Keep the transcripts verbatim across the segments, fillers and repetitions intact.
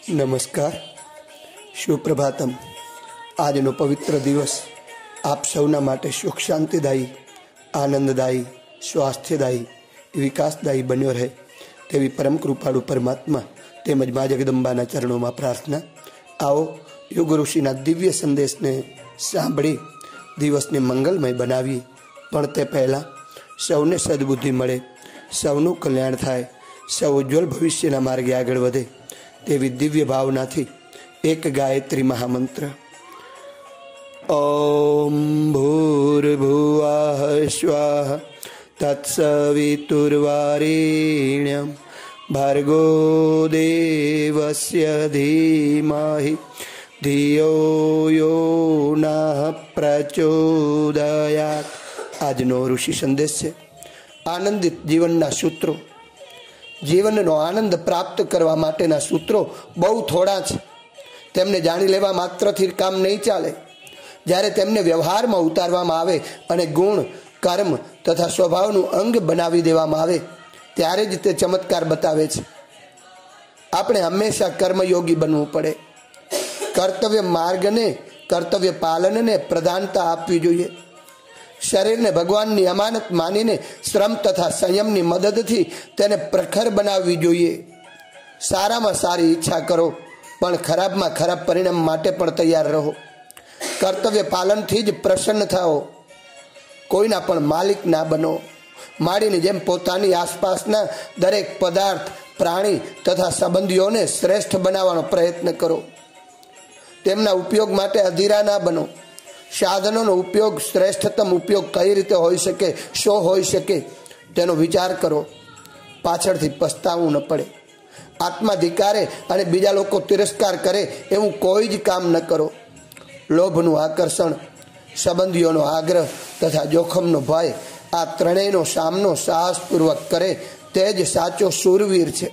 નમસ્કાર, સુપ્રભાતમ। આજનો પવિત્ર દિવસ આપ સૌના માટે સુખ શાંતિદાયી, આનંદદાયી, સ્વાસ્થ્યદાયી, વિકાસદાયી બન્યો રહે તેવી પરમ કૃપાળુ પરમાત્મા તેમજ મા જગદંબાના ચરણોમાં પ્રાર્થના। આવો યોગ ઋષિના દિવ્ય સંદેશને સાંભળી દિવસને મંગલમય બનાવીએ, પણ તે પહેલાં સૌને સદબુદ્ધિ મળે, સૌનું કલ્યાણ થાય, સૌ ઉજ્જવલ ભવિષ્યના માર્ગે આગળ વધે તેવી દિવ્ય ભાવનાથી એક ગાયત્રી મહામંત્ર। ઓમ ભૂર્ભુવઃ સ્વઃ તત્સવિતુર્વરેણ્યં ભર્ગો દેવસ્ય ધીમહિ ધિયો યો નઃ પ્રચોદયાત। આજનો ઋષિ સંદેશ છે આનંદિત જીવનના સૂત્રો। જીવનનો આનંદ પ્રાપ્ત કરવા માટેના સૂત્રો બહુ થોડા છે। તેમને જાણી લેવા માત્રથી કામ નહીં ચાલે। જ્યારે તેમને વ્યવહારમાં ઉતારવામાં આવે અને ગુણ, કર્મ તથા સ્વભાવનું અંગ બનાવી દેવામાં આવે ત્યારે જ તે ચમત્કાર બતાવે છે। આપણે હંમેશા કર્મયોગી બનવું પડે। કર્તવ્ય માર્ગને, કર્તવ્ય પાલનને પ્રધાનતા આપવી જોઈએ। શરીરને ભગવાનની અમાનત માનીને શ્રમ તથા સંયમની મદદથી તેને પ્રખર બનાવવી જોઈએ। સારામાં સારી ઈચ્છા કરો, પણ ખરાબમાં ખરાબ પરિણામ માટે પણ તૈયાર રહો। કર્તવ્ય પાલનથી જ પ્રસન્ન થાઓ। કોઈના પણ માલિક ના બનો। માળીની જેમ પોતાની આસપાસના દરેક પદાર્થ, પ્રાણી તથા સંબંધીઓને શ્રેષ્ઠ બનાવવાનો પ્રયત્ન કરો। તેમના ઉપયોગ માટે અધીરા ના બનો। સાધનોનો ઉપયોગ, શ્રેષ્ઠતમ ઉપયોગ કઈ રીતે હોઈ શકે, શો હોઈ શકે તેનો વિચાર કરો। પાછળથી પસ્તાવું ન પડે। આત્માધિકારે અને બીજા લોકો તિરસ્કાર કરે એવું કોઈ જ કામ ન કરો। લોભનું આકર્ષણ, સંબંધીઓનો આગ્રહ તથા જોખમનો ભય, આ ત્રણેયનો સામનો સાહસપૂર્વક કરે તે જ સાચો શૂરવીર છે।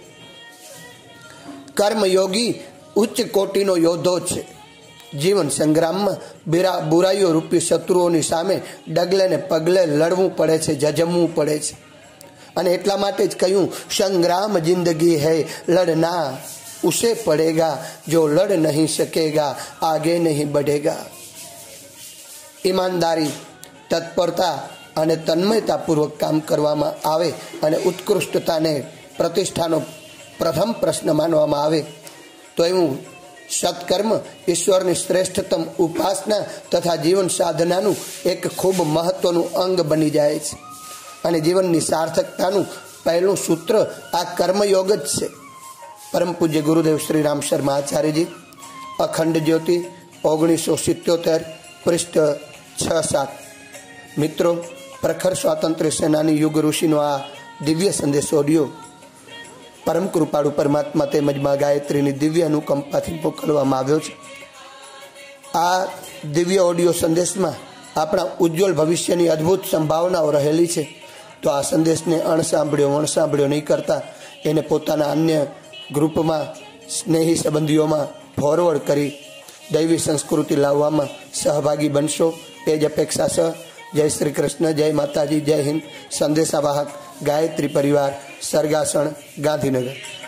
કર્મયોગી ઉચ્ચ કોટીનો યોદ્ધો છે। જીવન સંગ્રામમાં બુરાઈઓ રૂપી શત્રુઓની સામે ડગલે ને પગલે લડવું પડે છે, જજમવું પડે છે। અને એટલા માટે જ કહ્યું, સંગ્રામ જિંદગી હૈ લડના ઉસે પડેગા, જો લડ નહીં સકેગા આગે નહીં बढ़ेगा। ઈમાનદારી, તત્પરતા અને તન્મયતાપૂર્વક કામ કરવામાં આવે અને ઉત્કૃષ્ટતાને પ્રતિષ્ઠાનો પ્રથમ પ્રશ્ન માનવામાં આવે તો એવું સત્કર્મ ઈશ્વરની શ્રેષ્ઠતમ ઉપાસના તથા જીવન સાધનાનું એક ખૂબ મહત્વનું અંગ બની જાય છે। અને જીવનની સાર્થકતાનું પહેલું સૂત્ર આ કર્મયોગ જ છે। પરમ પૂજ્ય ગુરુદેવ શ્રી રામ શર્મા આચાર્યજી, અખંડ જ્યોતિ, ઓગણીસો સિત્યોતેર, પૃષ્ઠ છ સાત। મિત્રો, પ્રખર સ્વાતંત્ર્ય સેનાની યુગ ઋષિનો આ દિવ્ય સંદેશ ઓડિયો પરમ કૃપાળુ પરમાત્મા તેમજ મા ગાયત્રીની દિવ્ય અનુકંપાથી મોકલવામાં આવ્યો છે। આ દિવ્ય ઓડિયો સંદેશમાં આપણા ઉજ્જવલ ભવિષ્યની અદ્ભુત સંભાવનાઓ રહેલી છે। તો આ સંદેશને અણસાંભળ્યો અણસાંભળ્યો નહીં કરતા એને પોતાના અન્ય ગ્રુપમાં, સ્નેહી સંબંધીઓમાં ફોરવર્ડ કરી દૈવી સંસ્કૃતિ લાવવામાં સહભાગી બનશો એ જ અપેક્ષા છે। જય શ્રી કૃષ્ણ, જય માતાજી, જય હિન્દ। સંદેશાવાહક ગાયત્રી પરિવાર, સરગાસણ, ગાંધીનગર।